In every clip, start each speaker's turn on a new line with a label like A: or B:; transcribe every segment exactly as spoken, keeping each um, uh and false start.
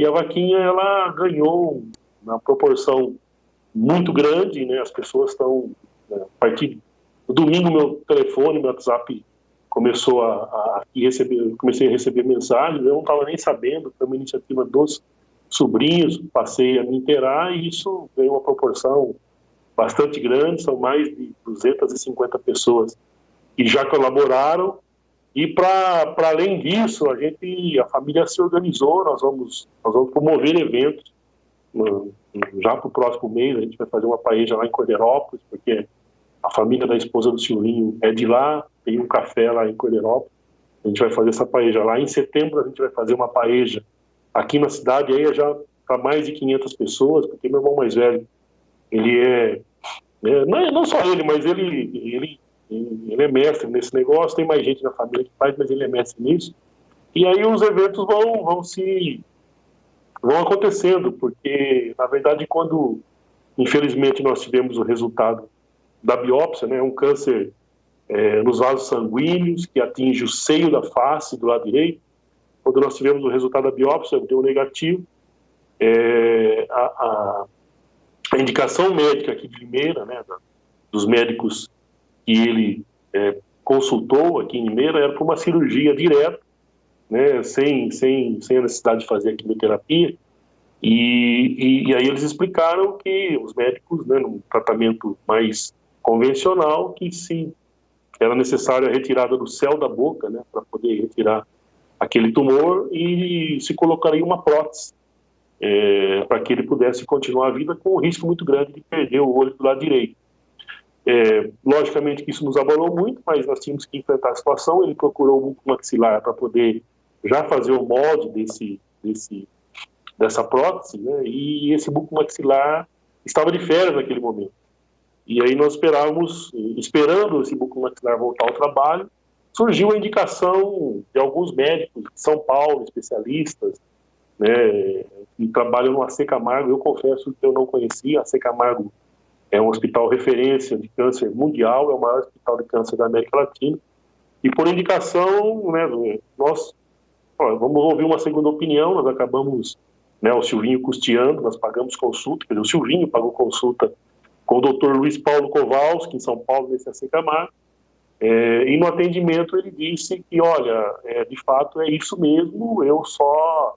A: a vaquinha, ela ganhou uma proporção muito grande, né? As pessoas estão, né, a partir do domingo, meu telefone, meu WhatsApp começou a, a, a receber, comecei a receber mensagens, eu não estava nem sabendo, foi uma iniciativa dos sobrinhos, passei a me inteirar e isso ganhou uma proporção bastante grande, são mais de duzentas e cinquenta pessoas que já colaboraram. E para além disso, a gente, a família se organizou, nós vamos, nós vamos promover eventos. Já para o próximo mês, a gente vai fazer uma paeja lá em Cordeirópolis, porque a família da esposa do Silvinho é de lá, tem um café lá em Cordeirópolis. A gente vai fazer essa paeja lá. Em setembro, a gente vai fazer uma paeja aqui na cidade, aí já para mais de quinhentas pessoas, porque meu irmão mais velho, ele é, é não, não só ele, mas ele, ele ele é mestre nesse negócio, tem mais gente na família que faz, mas ele é mestre nisso. E aí os eventos vão, vão se vão acontecendo, porque na verdade quando infelizmente nós tivemos o resultado da biópsia, né, um câncer é, nos vasos sanguíneos que atinge o seio da face do lado direito. Quando nós tivemos o resultado da biópsia, deu negativo. É, a, a, a indicação médica aqui de Limeira, né, dos médicos que ele é, consultou aqui em Limeira, era para uma cirurgia direta, né, sem, sem, sem a necessidade de fazer a quimioterapia, e, e, e aí eles explicaram que os médicos, né, num tratamento mais convencional, que se era necessária a retirada do céu da boca, né, para poder retirar aquele tumor, e se colocaria uma prótese, é, para que ele pudesse continuar a vida com um risco muito grande de perder o olho do lado direito. É, logicamente que isso nos abalou muito, mas nós tínhamos que enfrentar a situação. Ele procurou o buco maxilar para poder já fazer o molde desse, desse, dessa prótese, né? E esse buco maxilar estava de férias naquele momento. E aí nós esperávamos, esperando esse buco maxilar voltar ao trabalho, surgiu a indicação de alguns médicos de São Paulo, especialistas, né, que trabalham no A C Camargo. Eu confesso que eu não conhecia. A C Camargo é um hospital referência de câncer mundial, é o maior hospital de câncer da América Latina. E por indicação, né, nós ó, vamos ouvir uma segunda opinião. Nós acabamos, né, o Silvinho custeando, nós pagamos consulta, quer dizer, o Silvinho pagou consulta com o doutor Luiz Paulo Kowalski, em São Paulo, nesse A C Camargo. É, e no atendimento ele disse que, olha, é, de fato é isso mesmo, eu só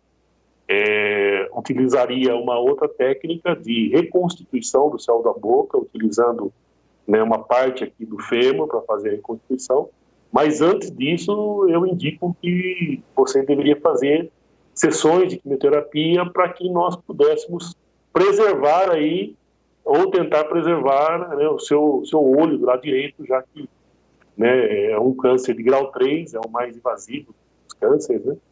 A: é, utilizaria uma outra técnica de reconstituição do céu da boca, utilizando, né, uma parte aqui do fêmur para fazer a reconstituição, mas antes disso eu indico que você deveria fazer sessões de quimioterapia para que nós pudéssemos preservar aí, ou tentar preservar, né, o seu, seu olho do lado direito, já que, né, é um câncer de grau três, é o mais invasivo dos cânceres, né?